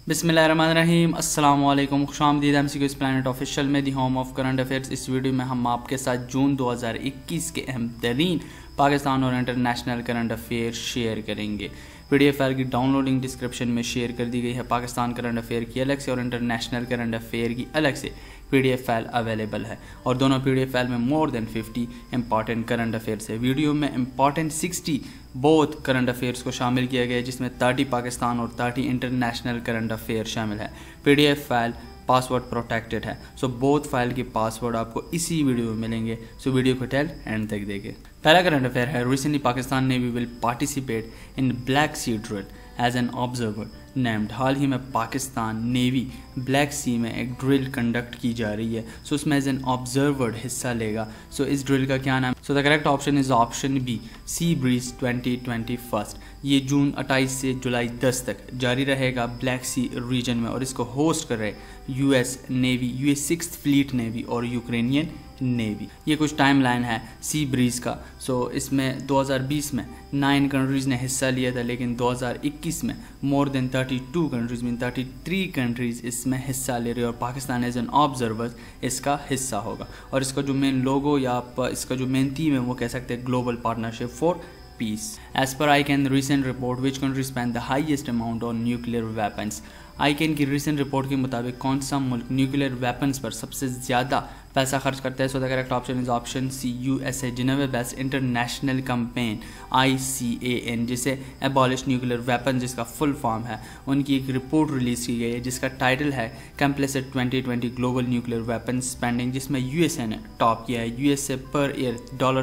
बिस्मिल्लाहिर्रहमानिर्रहीम अस्सलाम वालेकुम खुशामदीद MCQ प्लैनेट ऑफिशियल में the home of current affairs. इस वीडियो में हम आपके साथ जून 2021 के अहम तरीन पाकिस्तान और इंटरनेशनल करंट अफेयर शेयर करेंगे। PDF फाइल की डाउनलोडिंग डिस्क्रिप्शन में शेयर कर दी गई है। पाकिस्तान करंट अफेयर की अलग से और इंटरनेशनल करंट अफेयर की अलग से PDF फाइल अवेलेबल है और दोनों PDF फाइल में more than 50 important current affairs है। वीडियो में इंपॉर्टेंट 60 बोथ करंट अफेयर्स को शामिल किया गया है, जिसमें 30 पाकिस्तान और 30 इंटरनेशनल करंट अफेयर शामिल है। PDF फाइल पासवर्ड प्रोटेक्टेड है, सो बोथ फाइल के पासवर्ड आपको इसी वीडियो में मिलेंगे। सो वीडियो को टेल एंड तक देखें। पहला करंट अफेयर है, recently Pakistan navy will participate in Black Sea drill as an observer named. हाल ही में पाकिस्तान नेवी ब्लैक सी में एक ड्रिल कंडक्ट की जा रही है, सो उसमें एज एन ऑब्जर्वर हिस्सा लेगा। सो इस ड्रिल का क्या नाम? So the correct option is option B, Sea Breeze 2021। ये जून 28 से जुलाई 10 तक जारी रहेगा ब्लैक सी रीजन में और इसको होस्ट कर रहे US navy, US 6th fleet navy और यूक्रेनियन नेवी। ये कुछ टाइम लाइन है सी ब्रीज का। सो इसमें 2020 में 9 कंट्रीज़ ने हिस्सा लिया था, लेकिन 2021 में मोर देन 32 कंट्रीज़ में 33 कंट्रीज़ इसमें हिस्सा ले रही है और पाकिस्तान एज एन ऑब्जर्वर इसका हिस्सा होगा। और इसका जो मेन लोगो या आप इसका जो मेन थीम है वो कह सकते हैं global partnership for peace. As per ICAN recent report which country spend the highest amount on nuclear weapons. ICAN की रिसेंट रिपोर्ट के मुताबिक कौन सा मुल्क न्यूक्लियर वेपन्स पर सबसे ज़्यादा पैसा खर्च करता है? So the correct option is option C, USA। Geneva based international campaign ICAN, जिसे एबॉलिश न्यूक्लियर वेपन जिसका फुल फॉर्म है, उनकी एक रिपोर्ट रिलीज़ की गई है जिसका टाइटल है complicit 2020 global nuclear weapon spending, जिसमें USA ने टॉप किया है। USA पर ईयर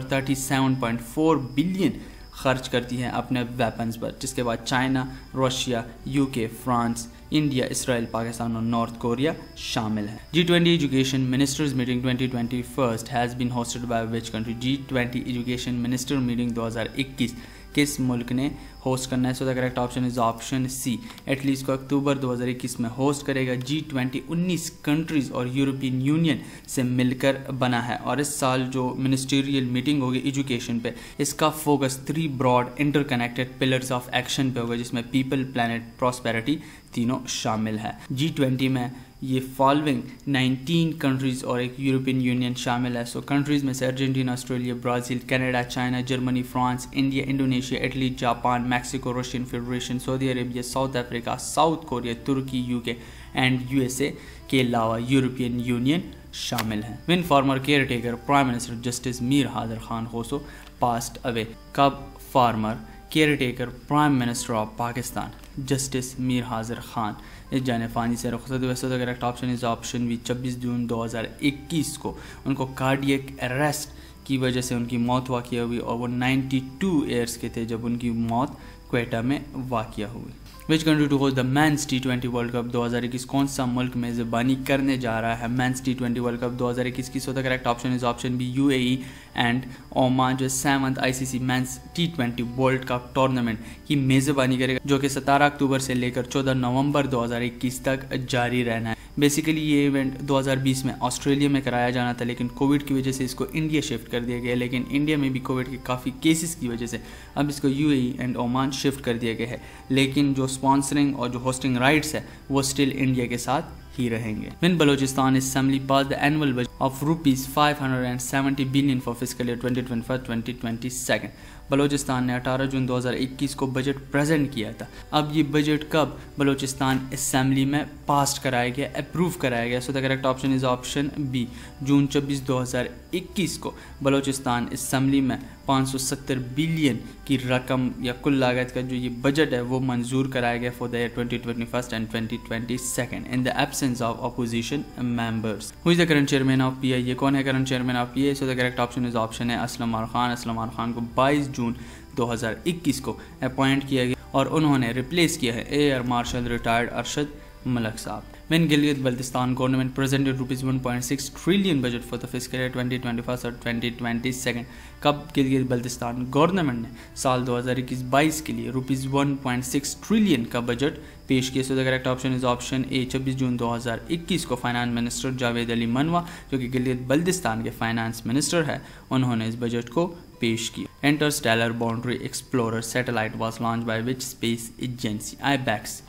$37.4 बिलियन खर्च करती हैं अपने वेपन्स पर, जिसके बाद China, Russia, UK, France, India, Israel, Pakistan और नॉर्थ कोरिया शामिल है। G20 education ministers meeting 2021 has been hosted by which country? G20 education minister meeting 2021 किस मुल्क ने होस्ट करना है? So the correct option is option C, एटलीस्ट को अक्टूबर 2021 में होस्ट करेगा। G20 19 कंट्रीज़ और यूरोपियन यूनियन से मिलकर बना है और इस साल जो मिनिस्टीरियल मीटिंग होगी एजुकेशन पे, इसका focus 3 broad interconnected pillars of action पे होगा, जिसमें पीपल, प्लैनेट, प्रॉस्पेरिटी तीनों शामिल है। G20 में ये फॉलोइंग 19 कंट्रीज़ और एक यूरोपियन यूनियन शामिल है। सो कंट्रीज़ में से Argentina, Australia, Brazil, Canada, China, Germany, France, India, Indonesia, Italy, Japan, Mexico, Russian Federation, Saudi Arabia, South Africa, South Korea, तुर्की, UK एंड USA के अलावा यूरोपियन यूनियन शामिल हैं। When former caretaker prime minister justice Mir Hazar Khan Khoso passed away. कब former caretaker prime minister of Pakistan justice Mir Hazar Khan इस जाने फानी से रुखसत हुए? So the correct option is option B, 26 जून 2021 को उनको कार्डियक अरेस्ट की वजह से उनकी मौत वाक़या हुई और वो 92 ईयर्स के थे जब उनकी मौत क्वेटा में वाक़या हुई। Which country to host the men's T20 world cup 2021? कौन सा मुल्क मेज़बानी करने जा रहा है मेंस T20 वर्ल्ड कप 2021 की? So the correct option is option B, UAE and Oman, जो 7th ICC men's T20 world cup tournament की मेज़बानी करेगा, जो कि 17 अक्टूबर से लेकर 14 नवंबर 2021 तक जारी रहना है। बेसिकली ये इवेंट 2020 में ऑस्ट्रेलिया में कराया जाना था, लेकिन कोविड की वजह से इसको इंडिया शिफ्ट कर दिया गया, लेकिन इंडिया में भी कोविड के काफ़ी केसेस की वजह से अब इसको UAE एंड ओमान शिफ्ट कर दिया गया है, लेकिन जो स्पॉन्सरिंग और जो होस्टिंग राइट्स है वो स्टिल इंडिया के साथ ही रहेंगे। When Balochistan assembly pass the annual budget of ₹570 billion for fiscal year 2021-2022। Balochistan ने 18 जून 2021 को बजट प्रेजेंट किया था। अब ये बजट कब बलोचिस्तान असेंबली में पास कराया गया, अप्रूव कराया गया? So the correct option is option B, जून 26 2021 को बलोचिस्तान असेंबली में 570 बिलियन की रकम या कुल लागत का जो ये बजट है वो मंजूर कराया गया for the year 2021 and 2022 in the absence of opposition members. Who is the current chairman of PI? ये कौन है current chairman of PI? So the correct option is option है असलम मार खान। असलम मार खान को 22 जून 2021 को अपॉइंट किया गया और उन्होंने रिप्लेस किया है air marshal retired Arshad Malik साहब। When Gilgit Baltistan government presented ₹1.6 trillion budget for the fiscal year 2021 और 2022? कब गिलगित बल्तिस्तान गवर्नमेंट ने साल 2021-22 के लिए ₹1.6 ट्रिलियन का बजट पेश किया? So the correct option is option A, 26 जून 2021 को फाइनेंस मिनिस्टर जावेद अली मनवा, जो कि गिलगित बल्तिस्तान के फाइनेंस मिनिस्टर है, उन्होंने इस बजट को पेश किया। Interstellar boundary explorer satellite was launch by which space agency? IBEX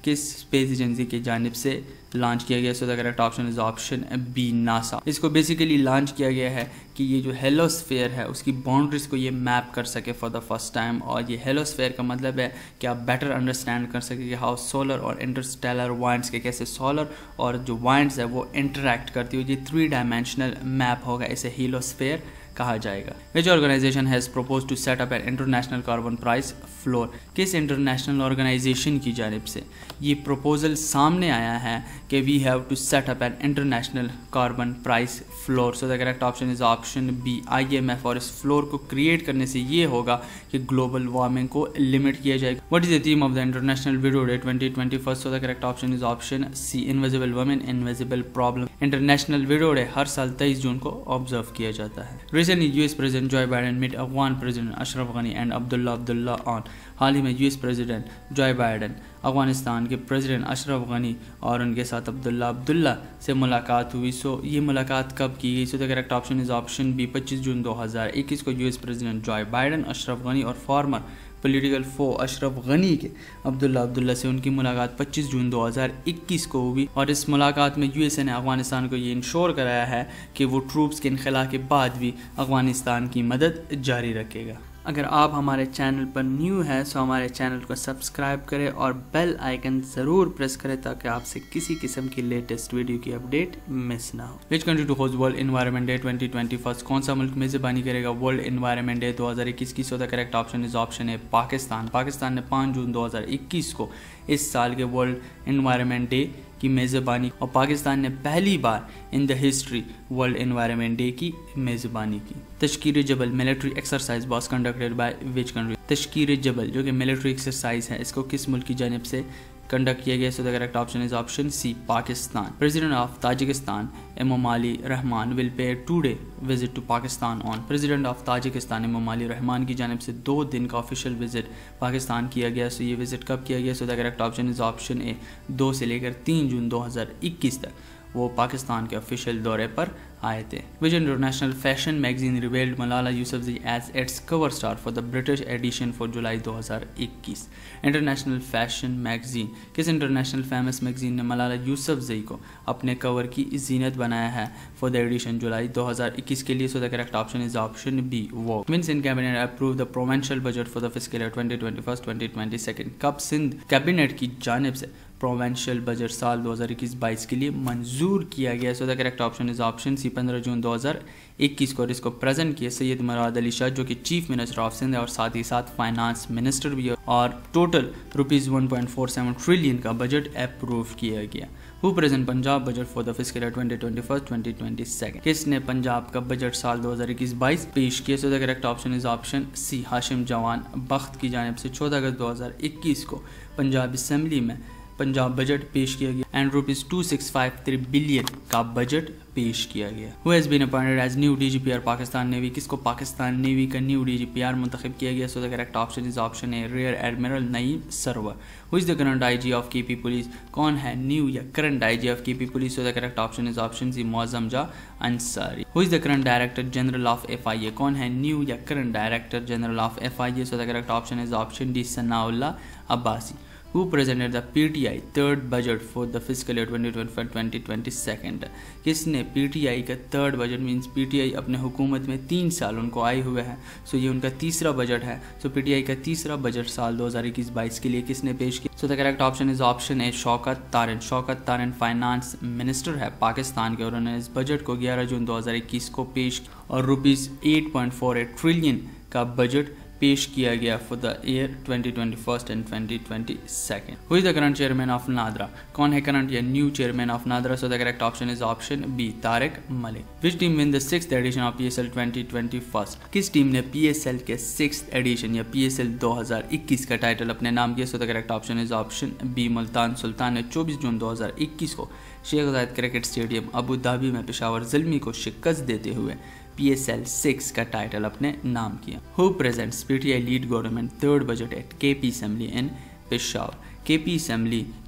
किस स्पेस एजेंसी की जानिब से लॉन्च किया गया? So the correct option is option B, NASA. इसको बेसिकली लॉन्च किया गया है कि ये जो हेलोस्फेयर है उसकी बाउंड्रीज को ये मैप कर सके फॉर द फर्स्ट टाइम। और ये हेलोस्फेयर का मतलब है कि आप बेटर अंडरस्टैंड कर सके कि हाउ सोलर और इंटरस्टेलर वाइंड्स के कैसे सोलर और जो वाइंड्स है वो इंटरेक्ट करती हो। ये 3 डायमेंशनल मैप होगा, इसे हेलोस्फेयर कहा जाएगा। Which organization has propose to set up an international carbon price floor? किस इंटरनेशनल ऑर्गेनाइजेशन की जानिब से ये प्रपोजल सामने आया है कि we have to set up an international carbon price floor? So the correct option is option B, IMF। और इस फ्लोर को क्रिएट करने से ये होगा कि ग्लोबल वार्मिंग को लिमिट किया जाएगा। What is the theme of the international widow day 2021? So the correct option is option C, invisible women invisible problem. International widow day हर साल 23 जून को ऑब्जर्व किया जाता है। Recently, US President Joe Biden met Afghan President Ashraf Ghani and Abdullah on। हाल ही में US president Joe Biden Afghanistan के president Ashraf Ghani और उनके साथ अब्दुल्ला से मुलाकात हुई। सो ये मुलाकात कब की गई? So the correct option is option B, 25 जून 2021 को US president Joe Biden, Ashraf Ghani और former political foe Ashraf Ghani के अब्दुल्ला से उनकी मुलाकात 25 जून 2021 को हुई। और इस मुलाकात में USA ने अफगानिस्तान को ये इंश्योर कराया है कि वो ट्रूप्स के इनखला के बाद भी अफगानिस्तान की मदद जारी रखेगा। अगर आप हमारे चैनल पर न्यू हैं तो हमारे चैनल को सब्सक्राइब करें और बेल आइकन ज़रूर प्रेस करें ताकि आपसे किसी किस्म की लेटेस्ट वीडियो की अपडेट मिस ना हो। Which country to host world environment day 2021? कौन सा मुल्क मेज़बानी करेगा वर्ल्ड एनवायरनमेंट डे 2021 की? So the correct option is option है पाकिस्तान। पाकिस्तान ने 5 जून 2021 को इस साल के वर्ल्ड एनवायरनमेंट डे की मेज़बानी, और पाकिस्तान ने पहली बार in the history world environment day की मेज़बानी की। तशकीर जबल military exercise was conducted by which country? तशकीर जबल जो कि मिलिट्री एक्सरसाइज है, इसको किस मुल्क की जानिब से कंडक्ट किया गया? So the correct option is option C, Pakistan. President of Tajikistan Emomali Rahmon will pay 2-day visit to Pakistan on. President of Tajikistan Emomali Rahmon की जानिब से 2 दिन का ऑफिशियल विजिट पाकिस्तान किया गया। सो ये विजिट कब किया गया? So the correct option is option A, 2 से लेकर 3 जून 2021 तक वो पाकिस्तान के ऑफिशियल दौरे पर आए थे। Which international fashion magazine revealed Malala Yousafzai as its cover star for the British edition for July 2021? International fashion magazine, किस इंटरनेशनल फेमस मैगजीन ने मलाला यूसुफजई को अपने कवर की जीनत बनाया है फॉर द एडिशन जुलाई 2021 के लिए? So the correct option is option B, Vogue. When Sindh cabinet approve the provincial budget for the fiscal year 2021-2022? कब सिंध कैबिनेट की जानिब से प्रोविंशियल बजट साल 2021-22 के लिए मंजूर किया गया? So the correct option is option C, 15 जून 2021 को। और इसको प्रेजेंट किया सैयद मुराद अली शाह जो कि चीफ मिनिस्टर ऑफ सिंध है और साथ ही साथ फाइनेंस मिनिस्टर भी है। और टोटल ₹1.47 ट्रिलियन का बजट अप्रूव किया गया। Who present Punjab budget for the fiscal year 2021-2022? किसने पंजाब का बजट साल 2021-22 पेश किया? So the correct option is option C, Hashim Jawan Bakht की जानिब से 14 अगस्त 2021 को पंजाब असम्बली में पंजाब बजट पेश किया गया एंड ₹2653 बिलियन का बजट पेश किया गया। Who has been appointed as new DGPR Pakistan navy? किसको पाकिस्तान नेवी का न्यू DGPR मुंतखब किया गया? So the correct option is option A, rear admiral Naeem Sarwar. Who is the current IG of KP police? कौन है न्यू या current IG of KP police? So the correct option is option C, Moazzam Jah Ansari. Who is the current director general of FIA? कौन है new या current director general of FIA? So the correct option is option D, Sanaullah Abbasi. Who presented the PTI third budget for the fiscal year 2021-2022? किसने PTI का third budget, means PTI अपने हुकूमत में 3 साल उनको आए हुए हैं, सो ये उनका तीसरा बजट है। सो PTI का तीसरा बजट साल 2021-22 के लिए किसने पेश किया? So the correct option is option A, Shaukat Tarin. Shaukat Tarin finance minister है पाकिस्तान के और उन्होंने इस बजट को 11 जून 2021 को पेश किया और ₹8.48 ट्रिलियन का बजट पेश किया गया for the year 2021 and 2022। Who is the current chairman of NADRA? कौन है करंट या new chairman of NADRA? So the correct option is option B, Tariq Malik. Which team win the 6th edition of PSL 2021? किस team ने PSL के 6th addition या PSL 2021 का title अपने नाम किया? So the correct option is option B, Multan Sultan ने 24 जून 2021 को Sheikh Zayed cricket stadium Abu Dhabi में पेशावर ज़ल्मी को शिकस्त देते हुए PSL 6 का टाइटल अपने नाम किया। Who presents PTI lead government third budget at KP assembly in Peshawar? KP assembly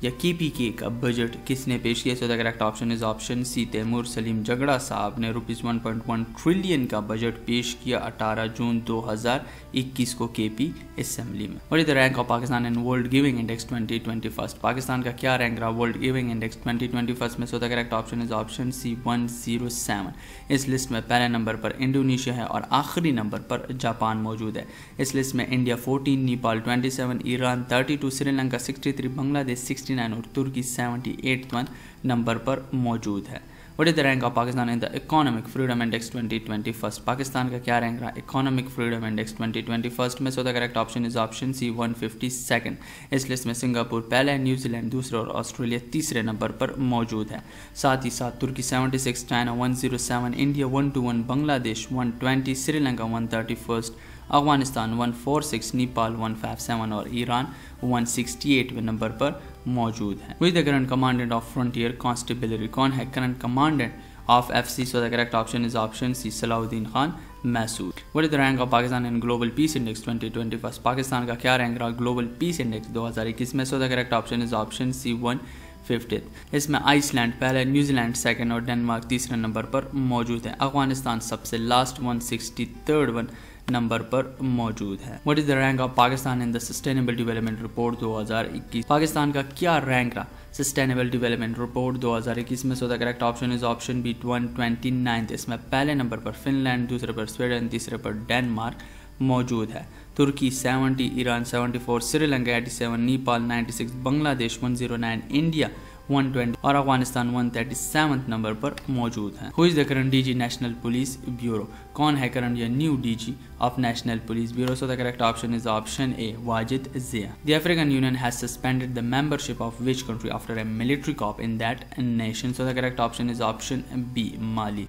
या KPK का बजट किसने पेश किया? So the correct option is option C, Taimur Saleem Jhagra साहब ने ₹1.1 ट्रिलियन का बजट पेश किया 18 जून 2021 को KP असेंबली में। What is the rank of Pakistan in world giving index 2021? Pakistan का क्या रैंक रहा वर्ल्ड गिविंग इंडेक्स 2021 में? So the correct option is option C 107। इस लिस्ट में पहले नंबर पर इंडोनेशिया है और आखिरी नंबर पर जापान मौजूद है। इस लिस्ट में इंडिया 14, नेपाल 27, ईरान 32, श्रीलंका 63, बांग्लादेश 69 और तुर्की 78वां नंबर पर मौजूद है। What is the rank of Pakistan in the Economic Freedom Index 2021? Pakistan का क्या रैंक रहा Economic Freedom Index 2021 में? So the correct option is option C 152। इस लिस्ट में सिंगापुर पहले, न्यूजीलैंड दूसरे और ऑस्ट्रेलिया तीसरे नंबर पर मौजूद है। साथ ही साथ तुर्की 76, चाइना 107, इंडिया 121, बांग्लादेश 120, श्रीलंका 131, अफगानिस्तान 146, नेपाल 157 और ईरान 168वें नंबर पर मौजूद है। With the current commandant of frontier constabulary? कौन है current commandant of FC? So the correct option is option C, Salahuddin Khan Masood. What is the rank of Pakistan in global peace index 2021? Pakistan का क्या rank रहा ग्लोबल पीस इंडेक्स 2021 में? So the correct option is option C 150। इसमें Iceland पहले, New Zealand second और Denmark तीसरे number पर मौजूद है। अफगानिस्तान सबसे लास्ट 163 नंबर पर मौजूद है। What is the rank of Pakistan in the sustainable development report 2021? Pakistan का क्या रैंक रहा सस्टेनेबल डेवलपमेंट रिपोर्ट 2021 में? So the correct option is option B 129। इसमें पहले नंबर पर फिनलैंड, दूसरे पर स्वीडन, तीसरे पर डेनमार्क मौजूद है। तुर्की 70, ईरान 74, श्रीलंका 87, नेपाल 96, बांग्लादेश 109, इंडिया 120 और अफगानिस्तान 137 नंबर पर मौजूद है। Who is the current DG national police bureau? कौन है करंट या new DG of national police bureau? So the correct option is option A, Wajid Zia. The African Union has suspended the membership of which country after a military coup in that nation? So the correct option is option B, Mali.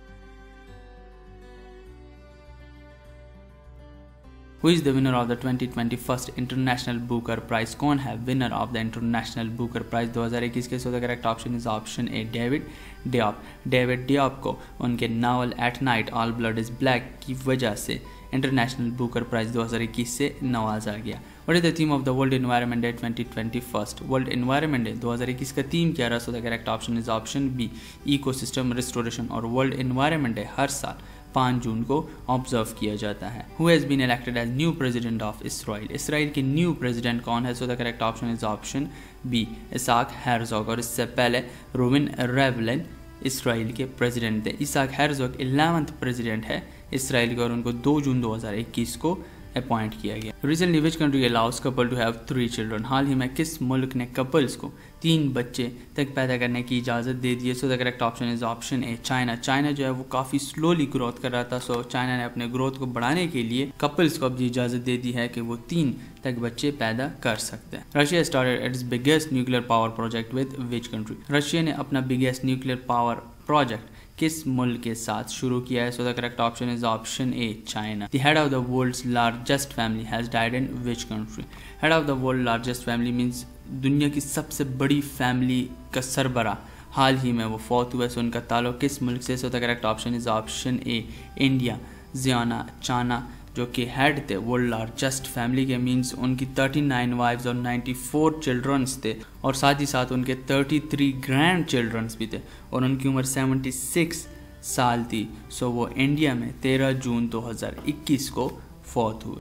Who is the winner of the 2021 International Booker Prize? कौन है winner of the international Booker prize 2021 के? So the correct option is option A, David Diop. David Diop को उनके novel at night all blood is black की वजह से international Booker prize 2021 से नवाजा गया। What is the theme of the world environment day 2021? World environment day 2021 का theme क्या रहा? So the correct option is option B, ecosystem restoration. और वर्ल्ड एनवायरनमेंट डे हर साल 5 जून को ऑब्जर्व किया जाता है। Who has been elected as new president of Israel? Israel के न्यू प्रेसिडेंट कौन है? So the correct option is option B, Isaac Herzog. और इससे पहले रूविन रेवलिन इसराइल के प्रेसिडेंट थे। इसाक हेर्जोग 11th प्रेसिडेंट है इसराइल के और उनको 2 जून 2021 को अपॉइंट किया गया। Recently which country allows couple to have 3 children? हाल ही में किस मुल्क ने कपल्स को 3 बच्चे तक पैदा करने की इजाज़त दे दी है? So the correct option is option A, China. China जो है वो काफ़ी स्लोली ग्रोथ कर रहा था, सो चाइना ने अपने ग्रोथ को बढ़ाने के लिए कपल्स को अब इजाज़त दे दी है कि वो 3 तक बच्चे पैदा कर सकते हैं। Russia started its biggest nuclear power project with which country? Russia ने अपना बिगेस्ट न्यूक्लियर पावर प्रोजेक्ट किस मुल्क के साथ शुरू किया है? So the correct option is option A, China. The head of the world's largest family has died in which country? Head of the world largest family means दुनिया की सबसे बड़ी फैमिली का सरबरा हाल ही में वो फौत हुआ है। सो उनका ताल्लुक किस मुल्क से? So the correct option is option A, India. Ziona Chana जो कि हेड थे वर्ल्ड लार्जेस्ट फैमिली के, मीन्स उनकी 39 वाइफ्स और 94 चिल्ड्रंस थे और साथ ही साथ उनके 33 ग्रैंड चिल्ड्रंस भी थे और उनकी उम्र 76 साल थी। सो वो इंडिया में 13 जून 2021 को फौत हुए।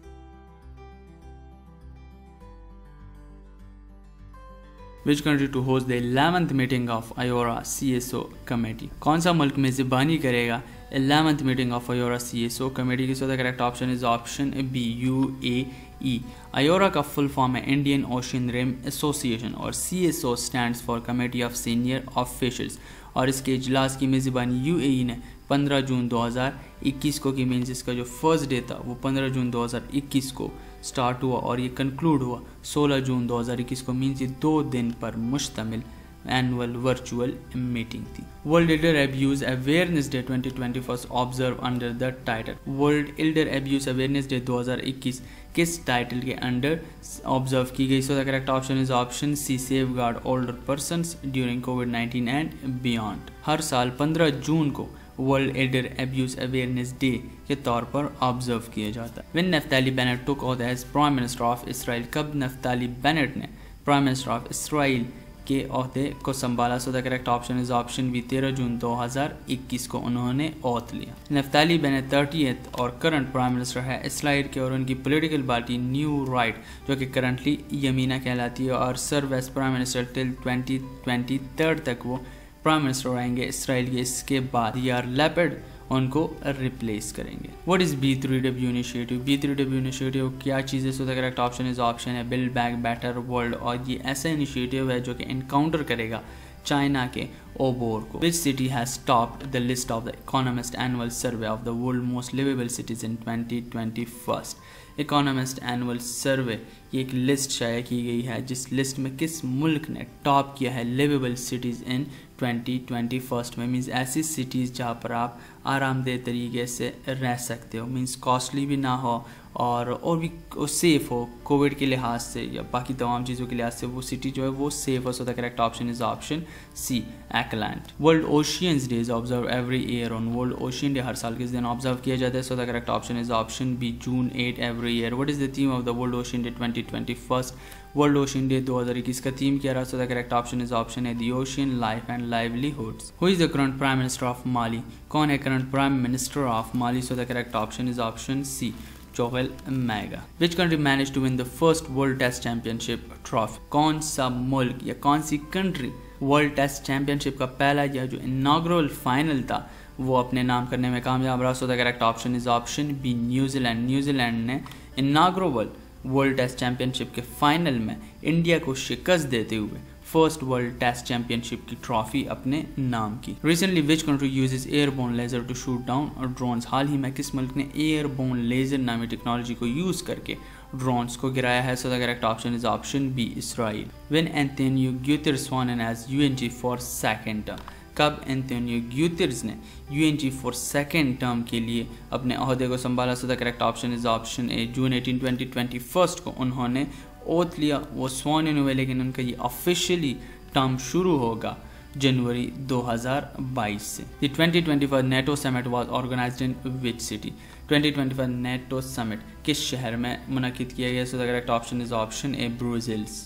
Which country to host the 11th meeting of IORA CSO committee? कौन सा मुल्क मेज़बानी करेगा 11th meeting of IORA CSO committee की? So the correct option is option B, UAE। IORA का फुल फॉर्म है इंडियन ओशियन रिम एसोसिएशन और CSO stands for committee of senior officials और इसके इजलास की मेज़बानी UAE ने 15 जून 2021 को की। मीन्स इसका जो फर्स्ट डे था वो 15 जून 2021 को स्टार्ट हुआ और ये कंक्लूड हुआ 16 जून 2021 को। मीन्स ये 2 दिन पर मुश्तमिल एनुअल वर्चुअल मीटिंग थी। World elder abuse awareness day 2021 observe under the title? World elder abuse awareness day 2021 किस टाइटल के अंडर ऑब्जर्व की गई? So the correct option is option C, safeguard older persons during कोविड-19 and beyond. हर साल 15 जून को world elder abuse awareness day के तौर पर ऑब्जर्व किया जाता है। When Naftali Bennett took oath as prime minister of Israel? कब नफ्ताली बेनेट ने प्राइम मिनिस्टर ऑफ इसराइल के ओहदे को संभाला। So the correct option is option B 13 June 2021 को उन्होंने ओथ लिया। नफ्ताली बेनेट 30th और करंट प्राइम मिनिस्टर है इसराइल के, और उनकी पॉलिटिकल पार्टी न्यू राइट जो कि करंटली यमीना कहलाती है, और serve as prime minister till 2023 तक वो प्राइम मिनिस्टर रहेंगे इसराइल के। इसके बाद यार लैपिड उनको रिप्लेस करेंगे। What is B3W initiative? B3W initiative क्या चीज़ है? So the correct option is option है बिल्ड बैक बेटर वर्ल्ड, और ये ऐसा इनिशिएटिव है जो कि इनकाउंटर करेगा चाइना के ओबोर को। Which city has topped the list of the Economist annual survey of the world most liveable cities in 2021? Economist annual survey ये एक लिस्ट शाया की गई है जिस लिस्ट में किस मुल्क ने टॉप किया है लिवेबल सिटीज़ इन 2021 में। मीन्स ऐसी सिटीज़ जहाँ पर आप आरामदेह तरीके से रह सकते हो, मीन्स कॉस्टली भी ना हो और भी सेफ़ हो कोविड के लिहाज से या बाकी तमाम चीज़ों के लिहाज से, वो सिटी जो है वो सेफ हो। So the correct option is option C Auckland. World oceans day is observe every year on? World ocean day हर साल किस दिन ऑब्जर्व किया जाता है? So the correct option is option B June 8 every year. What is the theme of the world ocean day 2021? World ocean day 2021 का theme क्या रहा? So the correct option is option है the ocean life and livelihoods. Who is the current prime minister of Mali? कौन है current prime minister of Mali? So the correct option is option C Choguel Maiga. Which country manage to win the first world test championship trophy? कौन सा मुल्क या कौन सी country world test championship का पहला या जो इनॉग्रल फाइनल था वो अपने नाम करने में कामयाब रहा? So the correct option is option B New Zealand. New Zealand ने इनॉग्रल वर्ल्ड टेस्ट चैंपियनशिप के फाइनल में इंडिया को शिकस्त देते हुए फर्स्ट वर्ल्ड टेस्ट चैंपियनशिप की ट्रॉफी अपने नाम की। Recently which country uses airborne laser to shoot down drones? हाल ही में किस मुल्क ने एयरबोर्न लेजर नामी टेक्नोलॉजी को यूज करके ड्रोन्स को गिराया है? So the correct option is option B Israel. When Antonio Guterres won as UNG for second term? कब एंटोनियो गुतेरेस ने यूएनजी फॉर सेकेंड टर्म के लिए अपने ओहदे को संभाला? So the correct option is option A June 18 2021 को उन्होंने ओथ लिया। वो स्वॉन इन हुए लेकिन उनका ये ऑफिशियली टर्म शुरू होगा जनवरी 2022 से। The 2025 NATO summit was organized in which city? 2025 NATO summit किस शहर में मुनक्किद किया गया? So the correct option is option A Brussels.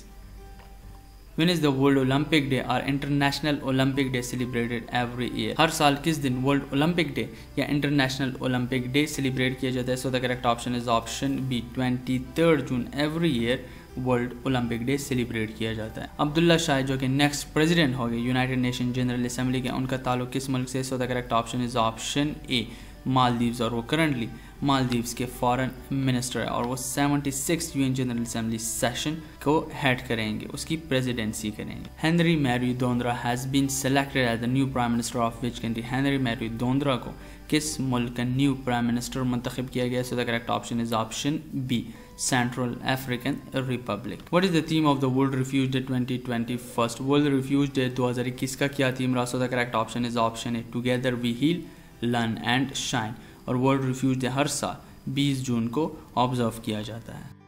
When is the World Olympic Day or International Olympic Day celebrated every year? हर साल किस दिन वर्ल्ड ओलंपिक डे या इंटरनेशनल ओलंपिक डे सेलिब्रेट किया जाता है? So the correct option is option B 23 June every year world Olympic day celebrate किया जाता है। अब्दुल्ला शाह जो कि नेक्स्ट प्रेसिडेंट हो गए यूनाइटेड नेशन जनरल असेंबली के, उनका ताल्लुक किस मुल्क से? So the correct option is option A Maldives, और वो करंटली मालदीव्स के फॉरेन मिनिस्टर है और वो 76 यूएन जनरल असेंबली सेशन को हेड करेंगे, उसकी प्रेसिडेंसी करेंगे। Henry Marie Dondra has been selected as the new prime minister of which country? Henry Marie Dondra को किस मुल्क का न्यू प्राइम मिनिस्टर मुंतखब किया गया? So the correct option is option B Central African Republic. What is the theme of the world refugee day 2021? World refugee day 2021 का क्या theme रहा? So the correct option is option A together we heal learn and shine, और world refugee day हर साल 20 जून को observe किया जाता है।